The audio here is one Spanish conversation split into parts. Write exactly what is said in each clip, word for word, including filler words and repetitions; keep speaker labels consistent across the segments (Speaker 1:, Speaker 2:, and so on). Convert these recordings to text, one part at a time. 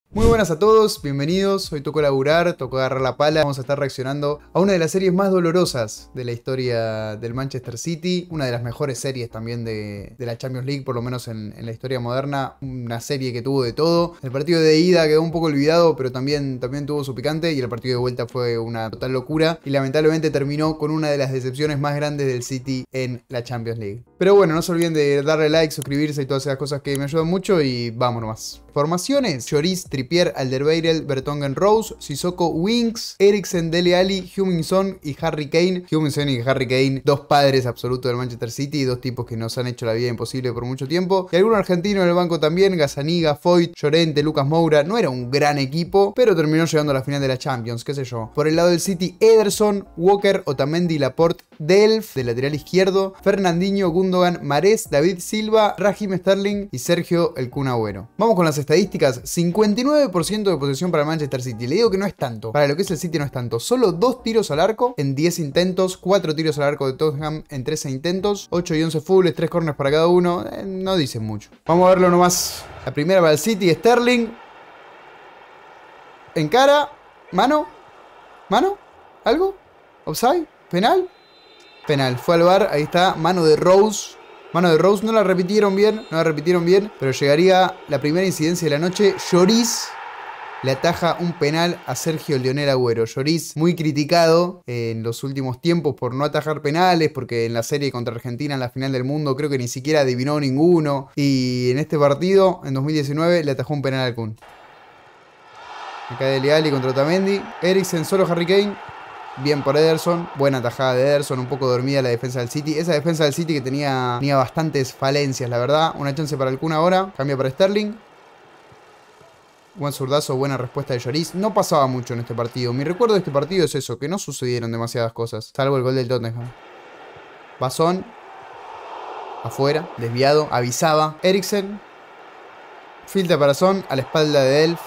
Speaker 1: Muy buenas a todos, bienvenidos. Hoy tocó laburar, tocó agarrar la pala. Vamos a estar reaccionando a una de las series más dolorosas de la historia del Manchester City. Una de las mejores series también de, de la Champions League, por lo menos en, en la historia moderna. Una serie que tuvo de todo. El partido de ida quedó un poco olvidado, pero también, también tuvo su picante. Y el partido de vuelta fue una total locura. Y lamentablemente terminó con una de las decepciones más grandes del City en la Champions League. Pero bueno, no se olviden de darle like, suscribirse y todas esas cosas que me ayudan mucho. Y vámonos más. Formaciones: Lloris, Trippier, Alderweireld, Vertonghen, Rose, Sissoko, Winks, Eriksen, Dele Alli, Heung-min Son y Harry Kane. Heung-min Son y Harry Kane, dos padres absolutos del Manchester City, dos tipos que nos han hecho la vida imposible por mucho tiempo. Y algún argentino en el banco también: Gazzaniga, Foyt, Llorente, Lucas Moura. No era un gran equipo, pero terminó llegando a la final de la Champions, qué sé yo. Por el lado del City: Ederson, Walker, Otamendi, Laporte, Delph, de lateral izquierdo, Fernandinho, Gundogan, Mahrez, David Silva, Raheem Sterling y Sergio el Kun Agüero. Vamos con las estadísticas. cincuenta y nueve por ciento de posesión para el Manchester City. Le digo que no es tanto. Para lo que es el City no es tanto. Solo dos tiros al arco en diez intentos. cuatro tiros al arco de Tottenham en trece intentos. ocho y once fubles, tres corners para cada uno. Eh, no dicen mucho. Vamos a verlo nomás. La primera para el City. Sterling. Encara. Mano. Mano. ¿Algo? ¿Offside? ¿Penal? Penal. Fue al V A R. Ahí está. Mano de Rose. Mano de Rose, no la repitieron bien, no la repitieron bien, pero llegaría la primera incidencia de la noche. Lloris le ataja un penal a Sergio Leonel Agüero. Lloris, muy criticado en los últimos tiempos por no atajar penales, porque en la serie contra Argentina en la final del mundo creo que ni siquiera adivinó ninguno. Y en este partido, en dos mil diecinueve, le atajó un penal al Kun. Acá Dele Alli contra Otamendi. Eriksen, solo Harry Kane. Bien por Ederson, buena tajada de Ederson, un poco dormida la defensa del City. Esa defensa del City que tenía, tenía bastantes falencias, la verdad. Una chance para el Kun ahora, cambia para Sterling. Buen zurdazo, buena respuesta de Lloris. No pasaba mucho en este partido. Mi recuerdo de este partido es eso, que no sucedieron demasiadas cosas, salvo el gol del Tottenham. Basón, afuera, desviado, avisaba. Eriksen, filtra para Son, a la espalda de Delph.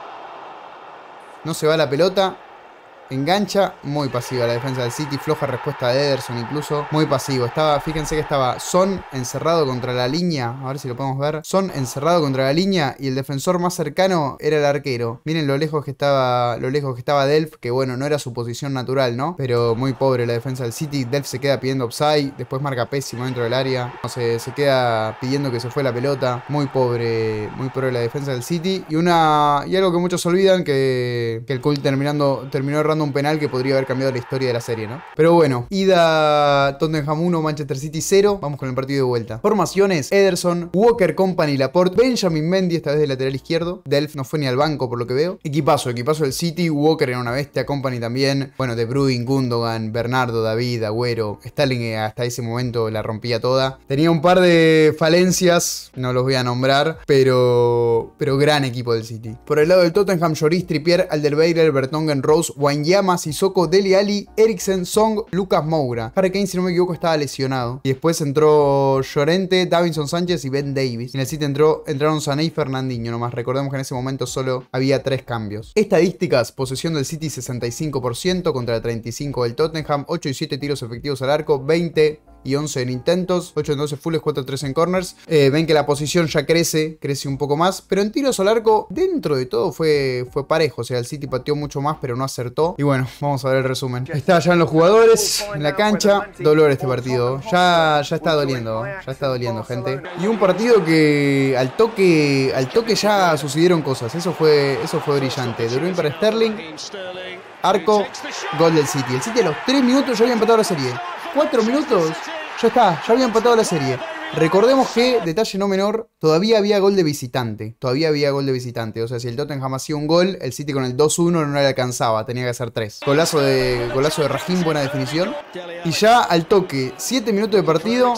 Speaker 1: No se va la pelota. Engancha, muy pasiva la defensa del City, floja respuesta de Ederson incluso, muy pasivo. Estaba, fíjense que estaba Son encerrado contra la línea, a ver si lo podemos ver. Son encerrado contra la línea y el defensor más cercano era el arquero. Miren lo lejos que estaba, lo lejos que estaba Delph, que bueno, no era su posición natural, ¿no? Pero muy pobre la defensa del City. Delph se queda pidiendo offside, después marca pésimo dentro del área. No sé, se queda pidiendo que se fue la pelota. Muy pobre, muy pobre la defensa del City. Y una y algo que muchos olvidan, que, que el Kun terminando, terminó errando un penal que podría haber cambiado la historia de la serie, ¿no? Pero bueno, ida Tottenham uno, Manchester City cero. Vamos con el partido de vuelta. Formaciones: Ederson, Walker, Company, Laporte, Benjamin Mendy, esta vez de lateral izquierdo. Delph no fue ni al banco por lo que veo. Equipazo, equipazo del City. Walker era una bestia, Company también. Bueno, De Bruyne, Gundogan, Bernardo, David, Agüero. Sterling hasta ese momento la rompía toda. Tenía un par de falencias, no los voy a nombrar, pero pero gran equipo del City. Por el lado del Tottenham: Lloris, Trippier, Alderweireld, Vertonghen, Rose, Wanyama, Sissoko, Dele Alli, Eriksen, Song, Lucas Moura. Harry Kane, si no me equivoco, estaba lesionado. Y después entró Llorente, Davinson Sánchez y Ben Davies. En el City entró, entraron Sané y Fernandinho nomás. Recordemos que en ese momento solo había tres cambios. Estadísticas: posesión del City sesenta y cinco por ciento contra el treinta y cinco por ciento del Tottenham. ocho y siete tiros efectivos al arco, veinte y once en intentos, ocho en doce fulles, cuatro tres en corners. Eh, ven que la posición ya crece, crece un poco más, pero en tiros al arco, dentro de todo, fue, fue parejo. O sea, el City pateó mucho más, pero no acertó. Y bueno, vamos a ver el resumen. Está ya en los jugadores, en la cancha. Dolor este partido. Ya, ya está doliendo, ya está doliendo, gente. Y un partido que al toque, al toque ya sucedieron cosas. Eso fue, eso fue brillante. De Bruyne para Sterling. Arco, gol del City. El City a los tres minutos ya había empatado la serie. cuatro minutos, ya está, ya había empatado la serie. Recordemos que, detalle no menor, todavía había gol de visitante. Todavía había gol de visitante. O sea, si el Tottenham hacía un gol, el City con el dos uno no le alcanzaba. Tenía que hacer tres. Golazo de, golazo de Raheem, buena definición. Y ya al toque, siete minutos de partido.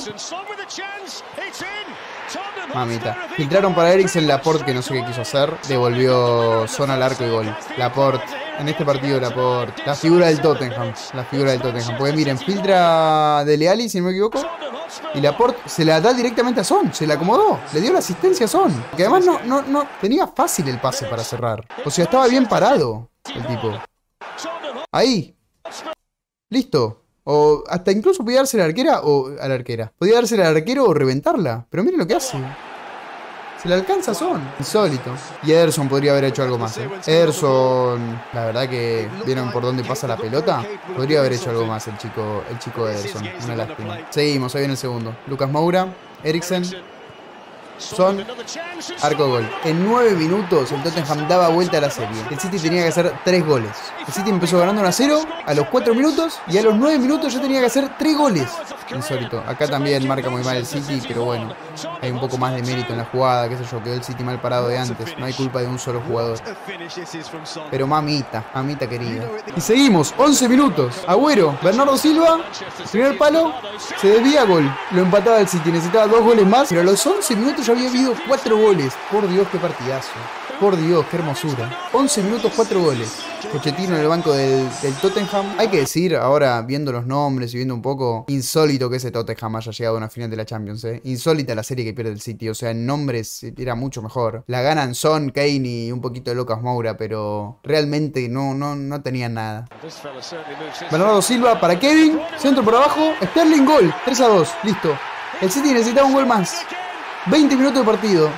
Speaker 1: Mamita. Filtraron para Eriksen, Laporte, que no sé qué quiso hacer. Devolvió Son al arco y gol. Laporte. En este partido Laporte. La figura del Tottenham. La figura del Tottenham. Porque miren, filtra Dele Alli, si no me equivoco. Y Laporte se la da directamente a Son. Se la acomodó. Le dio la asistencia a Son. Que además no, no, no tenía fácil el pase para cerrar. O sea, estaba bien parado el tipo. Ahí. Listo. O hasta incluso podía darse a la arquera o a la arquera. Podía darse al arquero o reventarla. Pero miren lo que hace. Se le alcanza a Son. Insólito. Y Ederson podría haber hecho algo más, ¿eh? Ederson, la verdad que vieron por dónde pasa la pelota. Podría haber hecho algo más el chico, el chico Ederson. Una lástima. Seguimos, ahí viene el segundo. Lucas Moura, Eriksen, Son, arco gol. En nueve minutos el Tottenham daba vuelta a la serie. El City tenía que hacer tres goles. El City empezó ganando uno a cero a los cuatro minutos y a los nueve minutos ya tenía que hacer tres goles. Insólito. Acá también marca muy mal el City, pero bueno, hay un poco más de mérito en la jugada, qué sé yo, quedó el City mal parado de antes. No hay culpa de un solo jugador. Pero mamita, mamita querida. Y seguimos, once minutos. Agüero, Bernardo Silva, primer palo, se desvía, gol. Lo empataba el City, necesitaba dos goles más, pero a los once minutos ya había habido cuatro goles. Por Dios, qué partidazo. Por Dios, qué hermosura. once minutos, cuatro goles. Pochettino en el banco del, del Tottenham. Hay que decir, ahora viendo los nombres y viendo un poco, insólito que ese Tottenham haya llegado a una final de la Champions, ¿eh? Insólita la serie que pierde el City. O sea, en nombres era mucho mejor. La ganan Son, Kane y un poquito de Lucas Moura, pero realmente no, no, no tenían nada. Bernardo Silva para Kevin. Centro por abajo. Sterling, gol. tres a dos. Listo. El City necesitaba un gol más. veinte minutos de partido.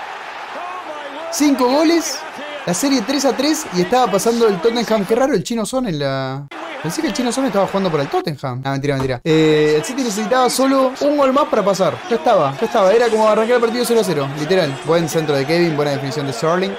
Speaker 1: cinco goles. La serie tres a tres y estaba pasando el Tottenham. Qué raro el Chino Son en la... Pensé que el Chino Son estaba jugando por el Tottenham. Ah, mentira, mentira. Eh, el City necesitaba solo un gol más para pasar. Ya estaba, ya estaba. Era como arrancar el partido cero a cero. Literal. Buen centro de Kevin, buena definición de Sterling.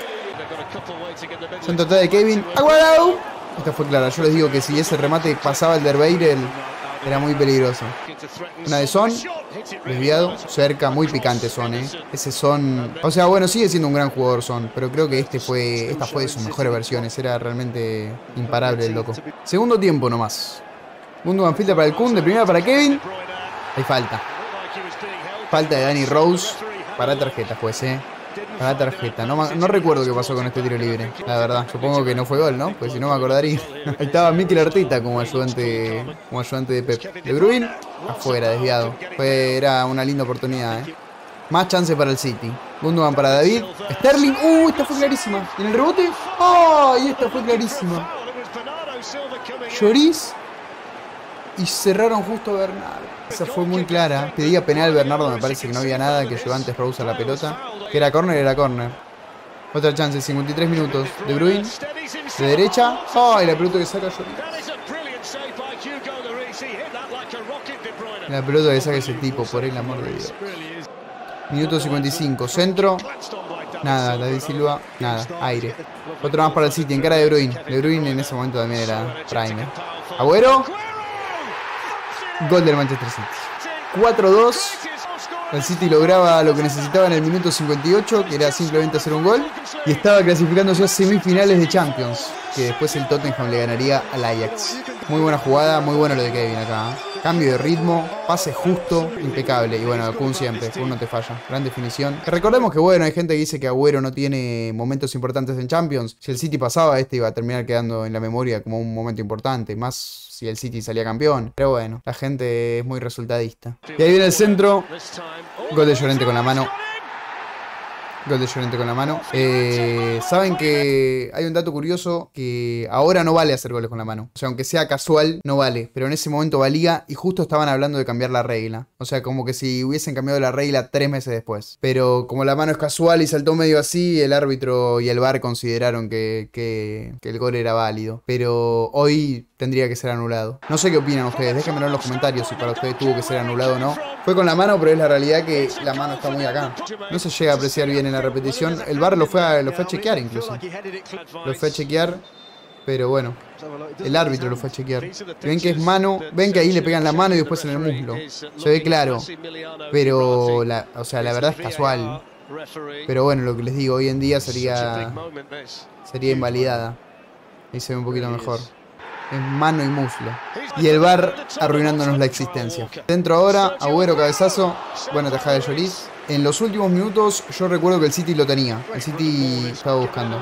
Speaker 1: Centro de Kevin. ¡Aguardo! Esta fue clara. Yo les digo que si ese remate pasaba el Derbeirel, era muy peligroso. Una de Son, desviado, cerca, muy picante Son, ¿eh? Ese Son... O sea, bueno, sigue siendo un gran jugador Son, pero creo que este fue, esta fue de sus mejores versiones. Era realmente imparable el loco. Segundo tiempo nomás. Gundogan filtra para el Kun, de primera para Kevin. Hay falta. Falta de Danny Rose. Para tarjeta, juez, ¿eh? Para tarjeta. No, no recuerdo qué pasó con este tiro libre, la verdad. Supongo que no fue gol, ¿no? Pues si no me acordaría. Ahí estaba Mikel Arteta como ayudante, como ayudante de Pep. De Bruyne, afuera, desviado. Fue, era una linda oportunidad, ¿eh? Más chance para el City. Gundogan para David. Sterling. ¡Uh! Esta fue clarísima. ¿En el rebote? ¡Oh! Y esta fue clarísima. Lloris. Y cerraron justo a Bernardo. Esa fue muy clara. Pedía penal Bernardo, me parece que no había nada, que llevó antes Rose a la pelota. Que era córner, era córner. Otra chance, cincuenta y tres minutos. De Bruyne, de derecha. ¡Ay! La pelota que saca Lloris. La pelota que saca ese tipo, por el amor de Dios. Minuto cincuenta y cinco. Centro. Nada, David Silva. Nada, aire. Otro más para el City, en cara de Bruyne. De Bruyne en ese momento también era prime. Agüero. Gol del Manchester City. cuatro dos. El City lograba lo que necesitaba en el minuto cincuenta y ocho, que era simplemente hacer un gol. Y estaba clasificándose a semifinales de Champions, que después el Tottenham le ganaría al Ajax. Muy buena jugada, muy bueno lo de Kevin acá. Cambio de ritmo, pase justo, impecable. Y bueno, Kun siempre, Kun no te falla. Gran definición. Recordemos que bueno, hay gente que dice que Agüero no tiene momentos importantes en Champions. Si el City pasaba, este iba a terminar quedando en la memoria como un momento importante. Más si el City salía campeón. Pero bueno, la gente es muy resultadista. Y ahí viene el centro. Gol de Llorente con la mano. Gol de Llorente con la mano. Eh, Saben que hay un dato curioso, que ahora no vale hacer goles con la mano. O sea, aunque sea casual, no vale. Pero en ese momento valía y justo estaban hablando de cambiar la regla. O sea, como que si hubiesen cambiado la regla tres meses después. Pero como la mano es casual y saltó medio así, el árbitro y el V A R consideraron que, que, que el gol era válido. Pero hoy tendría que ser anulado. No sé qué opinan ustedes, déjenmelo en los comentarios si para ustedes tuvo que ser anulado o no. Fue con la mano, pero es la realidad que la mano está muy acá. No se llega a apreciar bien en la repetición. El V A R lo fue a, lo fue a chequear incluso. Lo fue a chequear, pero bueno, el árbitro lo fue a chequear. Ven que es mano, ven que ahí le pegan la mano y después en el muslo. Se ve claro, pero la, o sea, la verdad es casual. Pero bueno, lo que les digo, hoy en día sería, sería invalidada. Ahí se ve un poquito mejor. Es mano y muslo. Y el V A R arruinándonos la existencia. Dentro ahora, Agüero, cabezazo. Buena tajada de Lloris. En los últimos minutos yo recuerdo que el City lo tenía. El City estaba buscando.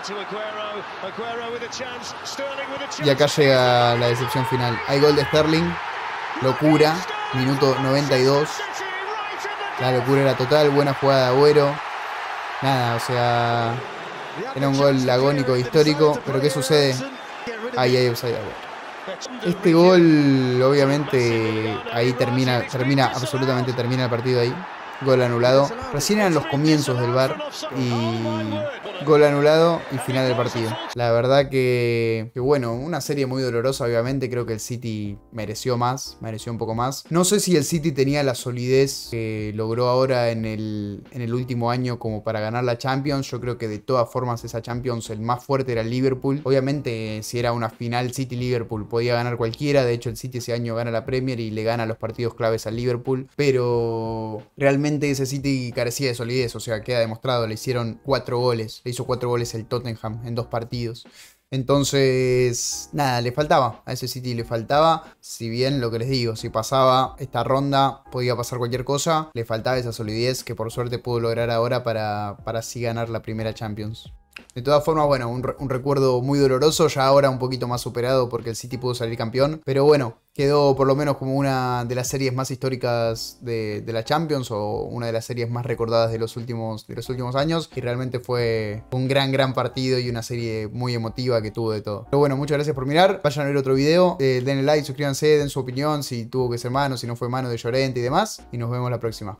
Speaker 1: Y acá llega la decepción final. Hay gol de Sterling. Locura. Minuto noventa y dos. La locura era total. Buena jugada de Agüero. Nada, o sea... Era un gol agónico, histórico. Pero ¿qué sucede? Ahí hay offside. Este gol, obviamente, ahí termina, termina, absolutamente termina el partido ahí. Gol anulado. Recién eran los comienzos del V A R. Y gol anulado y final del partido. La verdad que, que bueno, una serie muy dolorosa obviamente. Creo que el City mereció más, mereció un poco más. No sé si el City tenía la solidez que logró ahora en el, en el último año como para ganar la Champions. Yo creo que de todas formas esa Champions el más fuerte era el Liverpool. Obviamente si era una final City-Liverpool podía ganar cualquiera. De hecho el City ese año gana la Premier y le gana los partidos claves al Liverpool. Pero realmente ese City carecía de solidez, o sea, queda demostrado, le hicieron cuatro goles, le hizo cuatro goles el Tottenham en dos partidos. Entonces, nada, le faltaba, a ese City le faltaba, si bien lo que les digo, si pasaba esta ronda, podía pasar cualquier cosa, le faltaba esa solidez que por suerte pudo lograr ahora para, para así ganar la primera Champions. De todas formas, bueno, un, re un recuerdo muy doloroso, ya ahora un poquito más superado porque el City pudo salir campeón. Pero bueno, quedó por lo menos como una de las series más históricas de, de la Champions o una de las series más recordadas de los últimos, de los últimos años. Y realmente fue un gran, gran partido y una serie muy emotiva que tuvo de todo. Pero bueno, muchas gracias por mirar. Vayan a ver otro video. Eh, denle like, suscríbanse, den su opinión, si tuvo que ser mano, si no fue mano de Llorente y demás. Y nos vemos la próxima.